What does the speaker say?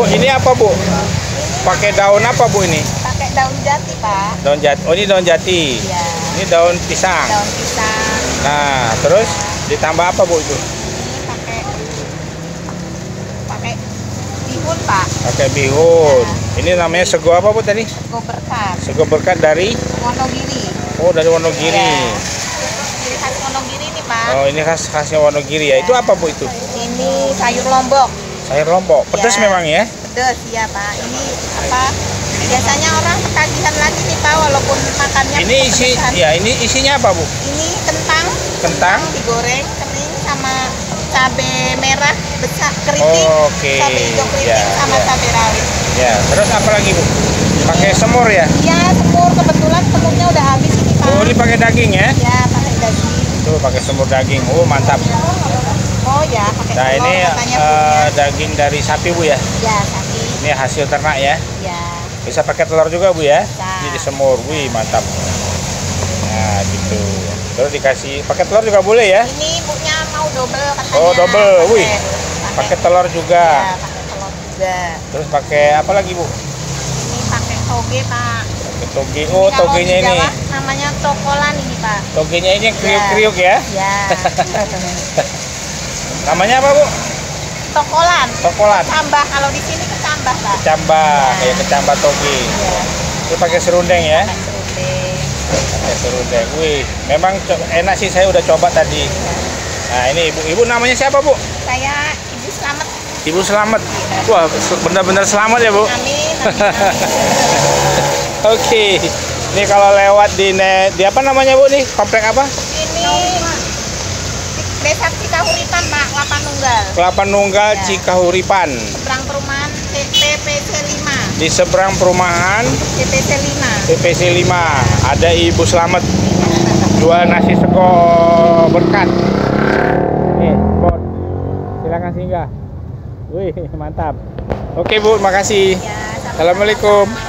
Ini apa Bu? Pakai daun apa Bu ini? Pakai daun jati Pak. Daun jati. Oh ini daun jati. Iya. Ini daun pisang. Daun pisang. Nah terus ditambah apa Bu itu? Ini pakai bihun Pak. Pakai bihun. Ini namanya sego apa Bu tadi? Sego berkat. Sego berkat dari? Wonogiri. Oh dari Wonogiri. Iya. Ciri khas Wonogiri nih Pak. Oh ini khasnya Wonogiri ya. Itu apa Bu itu? Ini sayur lombok. Sayur lombok. Pedas Ya. memang ya? Pedas ya Pak. Ini apa? Biasanya orang ketagihan lagi nih Pak, walaupun makannya Ini ini isinya apa Bu? Ini kentang. Kentang Digoreng kering sama cabai merah besar keriting. Oh, oke. Cabai hijau keriting Ya, sama ya. cabai rawit. Ya. Terus apa lagi Bu? Pakai semur ya? Iya, semur, kebetulan semurnya udah habis ini Pak. Oh ini pakai daging ya? Ya, pakai daging. Tuh pakai semur daging. Oh mantap. Oh ya, pakai Nah telur ini katanya punya. daging dari sapi Bu ya? Ya, sapi. Ini hasil ternak ya? Ya. Bisa pakai telur juga Bu ya? Bisa. Ini disemur. Wih mantap. Nah gitu. Terus dikasih pakai telur juga boleh ya? Ini ibunya mau double katanya. Oh double. Wih. Pakai Pakai telur juga. ya, pakai telur juga. Terus pakai apa lagi Bu? Ini pakai toge Pak. Pakai toge. Oh Ini kalau togenya di ini. Jawa namanya cokolan ini Pak. Togenya ini yang kriuk-kriuk ya? Ya. Namanya apa Bu? Tokolan. Tokolan. Kecambah, kalau di sini kecambah Pak. Kecambah, Ya. kayak kecambah toge. Ya. Itu pakai serundeng ya? Pakai serundeng. Pakai serundeng. Wih, memang enak sih, saya udah coba tadi. Nah ini ibu namanya siapa Bu? Saya Ibu Slamet. Ibu Selamat. Wah benar-benar selamat ya Bu. Amin. Oke. Ini kalau lewat di apa namanya Bu nih? Komplek apa? Ini Desa Cikahuripan Pak, Kelapa Nunggal. Kelapa Nunggal Ya. Cikahuripan. Seberang perumahan TPC 5. Di seberang perumahan TPC 5. TPC 5 ada Ibu Selamat jual nasi sego berkat. Nih, bot. Silakan singgah. Wih, mantap. Oke Bu, makasih. Ya, sama-sama. Assalamualaikum.